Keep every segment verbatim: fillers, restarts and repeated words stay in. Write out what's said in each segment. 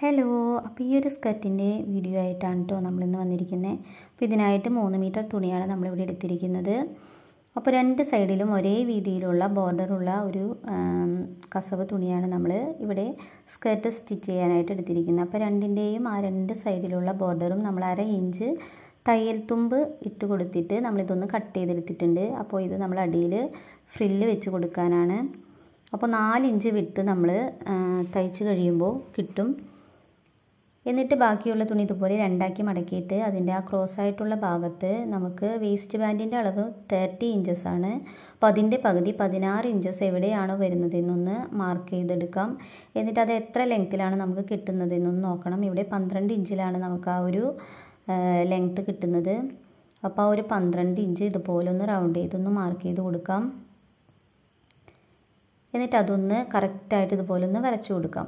Hello, അപ്പോൾ ഈ ഒരു സ്കർട്ടിൻ്റെ വീഡിയോ ആയിട്ടാണ് കേട്ടോ നമ്മളിന്ന് വന്നിരിക്കുന്നത്. അപ്പോൾ ഇതിനായിട്ട് മൂന്ന് മീറ്റർ തുണിയാണ് നമ്മളിവിടെ എടുത്തിരിക്കുന്നത്. അപ്പോൾ രണ്ട് സൈഡിലും ഒരേ വീതിയിലുള്ള ബോർഡറുള്ള ഒരു കസവ് തുണിയാണ് നമ്മൾ ഇവിടെ സ്കർട്ട് സ്റ്റിച്ച് ചെയ്യാനായിട്ട് എടുത്തിരിക്കുന്നത്. അപ്പോൾ രണ്ടിൻ്റെയും ആ രണ്ട് സൈഡിലുള്ള ബോർഡറും നമ്മൾ അര ഇഞ്ച് തയ്യൽ തുമ്പ് ഇട്ട് കൊടുത്തിട്ട് നമ്മളിതൊന്ന് കട്ട് ചെയ്തെടുത്തിട്ടുണ്ട്. അപ്പോൾ ഇത് നമ്മൾ അടിയിൽ ഫ്രില്ല് വെച്ച് കൊടുക്കാനാണ്. അപ്പോൾ നാലിഞ്ച് വിട്ട് നമ്മൾ തയ്ച്ച് കഴിയുമ്പോൾ കിട്ടും. എന്നിട്ട് ബാക്കിയുള്ള തുണി ഇതുപോലെ രണ്ടാക്കി മടക്കിയിട്ട് അതിൻ്റെ ആ ക്രോസ് ആയിട്ടുള്ള ഭാഗത്ത് നമുക്ക് വേസ്റ്റ് ബാൻഡിൻ്റെ അളവ് തേർട്ടി ഇഞ്ചസ് ആണ്. അപ്പോൾ അതിൻ്റെ പകുതി പതിനാറ് ഇഞ്ചസ് എവിടെയാണോ വരുന്നതെന്നൊന്ന് മാർക്ക് ചെയ്തെടുക്കാം. എന്നിട്ട് അത് എത്ര ലെങ്ത്തിലാണ് നമുക്ക് കിട്ടുന്നതെന്നൊന്ന് നോക്കണം. ഇവിടെ പന്ത്രണ്ട് ഇഞ്ചിലാണ് നമുക്ക് ആ ഒരു ലെങ്ത്ത് കിട്ടുന്നത്. അപ്പോൾ ആ ഒരു പന്ത്രണ്ട് ഇഞ്ച് ഇതുപോലെ ഒന്ന് റൗണ്ട് ചെയ്തൊന്ന് മാർക്ക് ചെയ്ത് കൊടുക്കാം. എന്നിട്ട് അതൊന്ന് കറക്റ്റായിട്ട് ഇതുപോലെ ഒന്ന് വരച്ചു കൊടുക്കാം.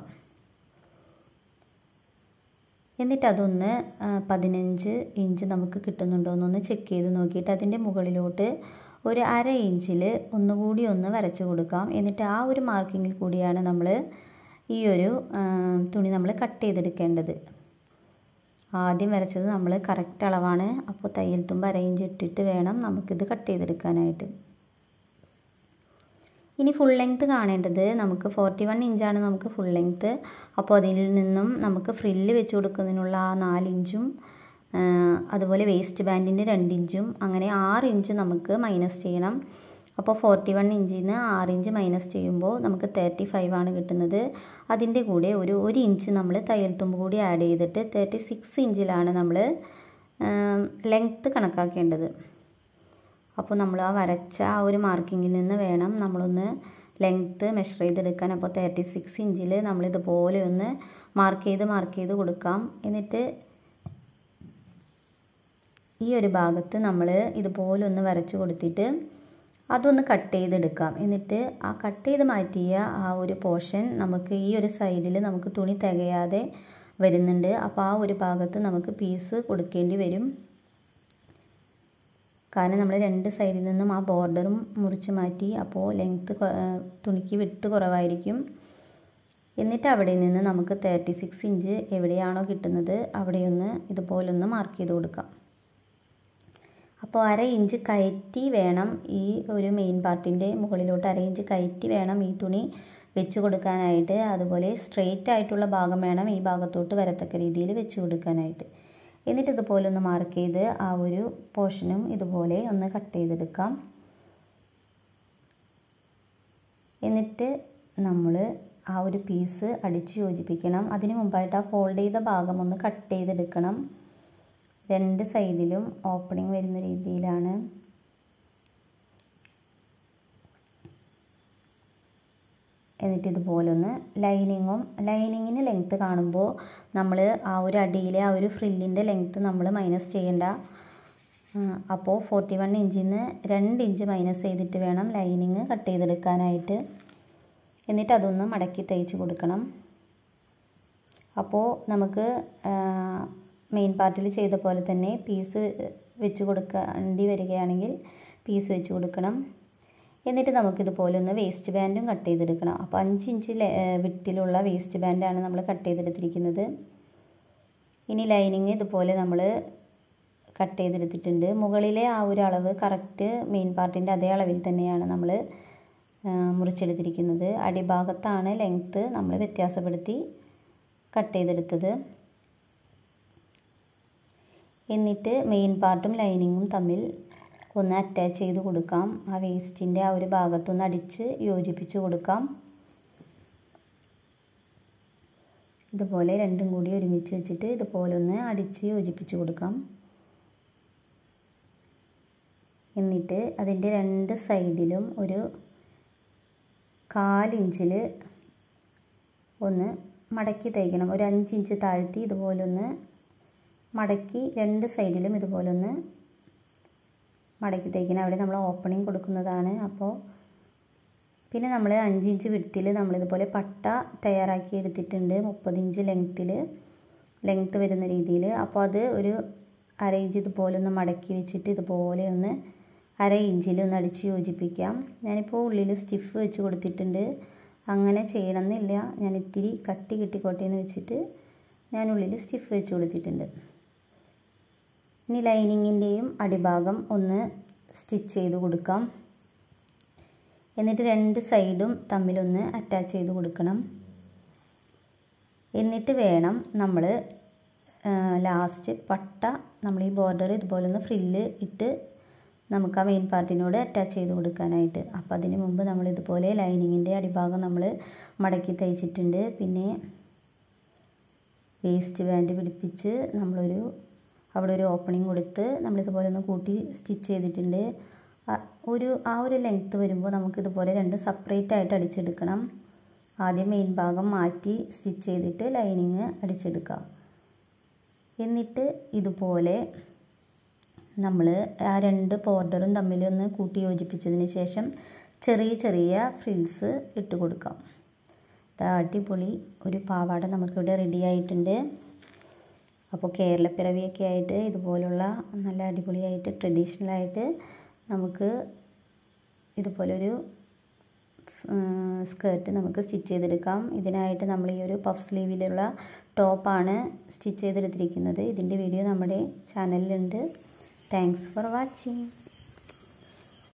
എന്നിട്ട് അതൊന്ന് പതിനഞ്ച് ഇഞ്ച് നമുക്ക് കിട്ടുന്നുണ്ടോ എന്നൊന്ന് ചെക്ക് ചെയ്ത് നോക്കിയിട്ട് അതിൻ്റെ മുകളിലോട്ട് ഒരു അര ഇഞ്ചിൽ ഒന്നുകൂടി ഒന്ന് വരച്ചു കൊടുക്കാം. എന്നിട്ട് ആ ഒരു മാർക്കിങ്ങിൽ കൂടിയാണ് നമ്മൾ ഈ ഒരു തുണി നമ്മൾ കട്ട് ചെയ്തെടുക്കേണ്ടത്. ആദ്യം വരച്ചത് നമ്മൾ കറക്റ്റ് അളവാണ്. അപ്പോൾ തയ്യൽ തുമ്പ് അര ഇഞ്ച് ഇട്ടിട്ട് വേണം നമുക്കിത് കട്ട് ചെയ്തെടുക്കാനായിട്ട്. ഇനി ഫുൾ ലെങ്ത്ത് കാണേണ്ടത് നമുക്ക് ഫോർട്ടി വൺ ഇഞ്ചാണ് നമുക്ക് ഫുൾ ലെങ്ത്ത്. അപ്പോൾ അതിൽ നിന്നും നമുക്ക് ഫ്രില്ല് വെച്ച് കൊടുക്കുന്നതിനുള്ള ആ നാലിഞ്ചും അതുപോലെ വേസ്റ്റ് ബാൻഡിൻ്റെ രണ്ടിഞ്ചും അങ്ങനെ ആറ് ഇഞ്ച് നമുക്ക് മൈനസ് ചെയ്യണം. അപ്പോൾ ഫോർട്ടി വൺ ഇഞ്ചിൽ നിന്ന് ആറ് ഇഞ്ച് മൈനസ് ചെയ്യുമ്പോൾ നമുക്ക് തേർട്ടി ഫൈവ് ആണ് കിട്ടുന്നത്. അതിൻ്റെ കൂടെ ഒരു ഒരു ഇഞ്ച് നമ്മൾ തയ്യൽ തുമ്പ് കൂടി ആഡ് ചെയ്തിട്ട് തേർട്ടി സിക്സ് ഇഞ്ചിലാണ് നമ്മൾ ലെങ്ത്ത് കണക്കാക്കേണ്ടത്. അപ്പോൾ നമ്മൾ ആ വരച്ച ആ ഒരു മാർക്കിങ്ങിൽ നിന്ന് വേണം നമ്മളൊന്ന് ലെങ്ത്ത് മെഷർ ചെയ്തെടുക്കാൻ. അപ്പോൾ തേർട്ടി സിക്സ് ഇഞ്ചിൽ നമ്മളിതുപോലെ ഒന്ന് മാർക്ക് ചെയ്ത് മാർക്ക് ചെയ്ത് കൊടുക്കാം. എന്നിട്ട് ഈ ഒരു ഭാഗത്ത് നമ്മൾ ഇതുപോലെ ഒന്ന് വരച്ച് കൊടുത്തിട്ട് അതൊന്ന് കട്ട് ചെയ്തെടുക്കാം. എന്നിട്ട് ആ കട്ട് ചെയ്ത് മാറ്റിയ ആ ഒരു പോർഷൻ നമുക്ക് ഈ ഒരു സൈഡിൽ നമുക്ക് തുണി തികയാതെ വരുന്നുണ്ട്. അപ്പോൾ ആ ഒരു ഭാഗത്ത് നമുക്ക് പീസ് കൊടുക്കേണ്ടി വരും. കാരണം നമ്മൾ രണ്ട് സൈഡിൽ നിന്നും ആ ബോർഡറും മുറിച്ച് മാറ്റി. അപ്പോൾ ലെങ്ത്ത് തുണിക്ക് വിഡ്ത്ത് കുറവായിരിക്കും. എന്നിട്ട് അവിടെ നിന്ന് നമുക്ക് തേർട്ടി സിക്സ് ഇഞ്ച് എവിടെയാണോ കിട്ടുന്നത് അവിടെയൊന്ന് ഇതുപോലൊന്ന് മാർക്ക് ചെയ്ത് കൊടുക്കാം. അപ്പോൾ അര ഇഞ്ച് കയറ്റി വേണം ഈ ഒരു മെയിൻ പാർട്ടിൻ്റെ മുകളിലോട്ട് അര ഇഞ്ച് കയറ്റി വേണം ഈ തുണി വെച്ച് കൊടുക്കാനായിട്ട്. അതുപോലെ സ്ട്രെയിറ്റ് ആയിട്ടുള്ള ഭാഗം വേണം ഈ ഭാഗത്തോട്ട് വരത്തക്ക രീതിയിൽ വെച്ച് കൊടുക്കാനായിട്ട്. എന്നിട്ട് ഇതുപോലെ ഒന്ന് മാർക്ക് ചെയ്ത് ആ ഒരു പോർഷനും ഇതുപോലെ ഒന്ന് കട്ട് ചെയ്തെടുക്കാം. എന്നിട്ട് നമ്മൾ ആ ഒരു പീസ് അടിച്ച് യോജിപ്പിക്കണം. അതിന് മുമ്പായിട്ട് ആ ഫോൾഡ് ചെയ്ത ഭാഗം ഒന്ന് കട്ട് ചെയ്തെടുക്കണം. രണ്ട് സൈഡിലും ഓപ്പണിംഗ് വരുന്ന രീതിയിലാണ്. എന്നിട്ട് ഇതുപോലെ ഒന്ന് ലൈനിങ്ങും ലൈനിങ്ങിന് ലെങ്ത്ത് കാണുമ്പോൾ നമ്മൾ ആ ഒരു അടിയിലെ ആ ഒരു ഫ്രില്ലിൻ്റെ ലെങ്ത്ത് നമ്മൾ മൈനസ് ചെയ്യേണ്ട. അപ്പോൾ ഫോർട്ടി വൺ ഇഞ്ചിൽ നിന്ന് രണ്ട് ഇഞ്ച് മൈനസ് ചെയ്തിട്ട് വേണം ലൈനിങ് കട്ട് ചെയ്തെടുക്കാനായിട്ട്. എന്നിട്ട് അതൊന്ന് മടക്കി തയ്ച്ച് കൊടുക്കണം. അപ്പോൾ നമുക്ക് മെയിൻ പാർട്ടിൽ ചെയ്ത പോലെ തന്നെ പീസ് വെച്ച് കൊടുക്കേണ്ടി വരികയാണെങ്കിൽ പീസ് വെച്ച് കൊടുക്കണം. എന്നിട്ട് നമുക്കിതുപോലെ ഒന്ന് വേസ്റ്റ് ബാൻഡും കട്ട് ചെയ്തെടുക്കണം. അപ്പോൾ അഞ്ച് ഇഞ്ച് വിട്ടിലുള്ള വേസ്റ്റ് ബാൻഡാണ് നമ്മൾ കട്ട് ചെയ്തെടുത്തിരിക്കുന്നത്. ഇനി ലൈനിങ് ഇതുപോലെ നമ്മൾ കട്ട് ചെയ്തെടുത്തിട്ടുണ്ട്. മുകളിലെ ആ ഒരു അളവ് കറക്റ്റ് മെയിൻ പാർട്ടിൻ്റെ അതേ അളവിൽ തന്നെയാണ് നമ്മൾ മുറിച്ചെടുത്തിരിക്കുന്നത്. അടിഭാഗത്താണ് ലെങ്ത്ത് നമ്മൾ വ്യത്യാസപ്പെടുത്തി കട്ട് ചെയ്തെടുത്തത്. എന്നിട്ട് മെയിൻ പാർട്ടും ലൈനിങ്ങും തമ്മിൽ ഒന്ന് അറ്റാച്ച് ചെയ്ത് കൊടുക്കാം. ആ വേസ്റ്റിൻ്റെ ആ ഒരു ഭാഗത്തൊന്ന് അടിച്ച് യോജിപ്പിച്ച് കൊടുക്കാം. ഇതുപോലെ രണ്ടും കൂടി ഒരുമിച്ച് വെച്ചിട്ട് ഇതുപോലെ ഒന്ന് അടിച്ച് യോജിപ്പിച്ച് കൊടുക്കാം. എന്നിട്ട് അതിൻ്റെ രണ്ട് സൈഡിലും ഒരു കാലിഞ്ചിൽ ഒന്ന് മടക്കി തയ്ക്കണം. ഒരു അഞ്ചിഞ്ച് താഴ്ത്തി ഇതുപോലൊന്ന് മടക്കി രണ്ട് സൈഡിലും ഇതുപോലൊന്ന് മടക്കി തയ്ക്കണം. അവിടെ നമ്മൾ ഓപ്പണിങ് കൊടുക്കുന്നതാണ്. അപ്പോൾ പിന്നെ നമ്മൾ അഞ്ചിഞ്ച് വിഡ്ത്തിൽ നമ്മളിതുപോലെ പട്ട തയ്യാറാക്കി എടുത്തിട്ടുണ്ട്. മുപ്പത് ഇഞ്ച് ലെങ്ത്തിൽ ലെങ്ത്ത് വരുന്ന രീതിയിൽ. അപ്പോൾ അത് ഒരു അര ഇഞ്ച് ഇതുപോലെ ഒന്ന് മടക്കി വെച്ചിട്ട് ഇതുപോലെ ഒന്ന് അര ഇഞ്ചിൽ ഒന്ന് അടിച്ച് യോജിപ്പിക്കാം. ഞാനിപ്പോൾ ഉള്ളിൽ സ്റ്റിഫ് വെച്ച് കൊടുത്തിട്ടുണ്ട്. അങ്ങനെ ചെയ്യണമെന്നില്ല, ഞാൻ ഇത്തിരി കട്ടി കിട്ടിക്കോട്ടെ എന്ന് വെച്ചിട്ട് ഞാനുള്ളിൽ സ്റ്റിഫ് വെച്ച് കൊടുത്തിട്ടുണ്ട്. ഇനി ലൈനിങ്ങിൻ്റെയും അടിഭാഗം ഒന്ന് സ്റ്റിച്ച് ചെയ്ത് കൊടുക്കാം. എന്നിട്ട് രണ്ട് സൈഡും തമ്മിലൊന്ന് അറ്റാച്ച് ചെയ്ത് കൊടുക്കണം. എന്നിട്ട് വേണം നമ്മൾ ലാസ്റ്റ് പട്ട നമ്മൾ ഈ ബോർഡർ ഇതുപോലെ ഒന്ന് ഫ്രില്ല് ഇട്ട് നമുക്ക് ആ മെയിൻ പാർട്ടിനോട് അറ്റാച്ച് ചെയ്ത് കൊടുക്കാനായിട്ട്. അപ്പോൾ അതിന് മുമ്പ് നമ്മൾ ഇതുപോലെ ലൈനിങ്ങിൻ്റെ അടിഭാഗം നമ്മൾ മടക്കി തയ്ച്ചിട്ടുണ്ട്. പിന്നെ വേസ്റ്റ് ബാൻഡ് പിടിപ്പിച്ച് നമ്മളൊരു അവിടെ ഒരു ഓപ്പണിങ് കൊടുത്ത് നമ്മളിതുപോലെ ഒന്ന് കൂട്ടി സ്റ്റിച്ച് ചെയ്തിട്ടുണ്ട്. ഒരു ആ ഒരു ലെങ്ത്ത് വരുമ്പോൾ നമുക്കിതുപോലെ രണ്ട് സെപ്പറേറ്റ് ആയിട്ട് അടിച്ചെടുക്കണം. ആദ്യം മെയിൻ ഭാഗം മാറ്റി സ്റ്റിച്ച് ചെയ്തിട്ട് ലൈനിങ് അടിച്ചെടുക്കാം. എന്നിട്ട് ഇതുപോലെ നമ്മൾ ആ രണ്ട് ബോർഡറും തമ്മിലൊന്ന് കൂട്ടി യോജിപ്പിച്ചതിന് ശേഷം ചെറിയ ചെറിയ ഫ്രിൽസ് ഇട്ട് കൊടുക്കാം. അടിപൊളി ഒരു പാവാട നമുക്കിവിടെ റെഡി ആയിട്ടുണ്ട്. അപ്പോൾ കേരളപ്പിറവിയൊക്കെ ആയിട്ട് ഇതുപോലുള്ള നല്ല അടിപൊളിയായിട്ട് ട്രഡീഷണലായിട്ട് നമുക്ക് ഇതുപോലൊരു സ്കേർട്ട് നമുക്ക് സ്റ്റിച്ച് ചെയ്തെടുക്കാം. ഇതിനായിട്ട് നമ്മൾ ഈ ഒരു പഫ് സ്ലീവിലുള്ള ടോപ്പാണ് സ്റ്റിച്ച് ചെയ്തെടുത്തിരിക്കുന്നത്. ഇതിൻ്റെ വീഡിയോ നമ്മുടെ ചാനലിലുണ്ട്. Thanks for watching.